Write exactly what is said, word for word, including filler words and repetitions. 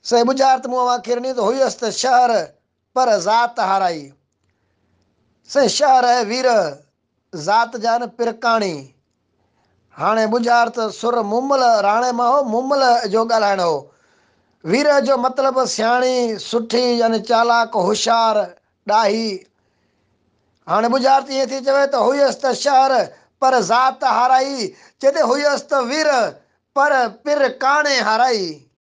से बुझार्थ मुँह आखिर नहीं तो हुयस त शहर पर ज़ात हाराई। से शहर है वीर ज़ात जान पिरकाणी। हाणे बुझार्थ सुर मुमल राणे मां हो मुमल जो ॻाल्हाइणो हो। वीर जो मतिलबु सियाणी सुठी यानी चालाक होशियार ॾाही। हाणे बुझार्थ ईअं थी चवे त हुयसि त शहर पर ज़ात हाराई। चए हुयसि त वीर पर पिर काणे हाराई।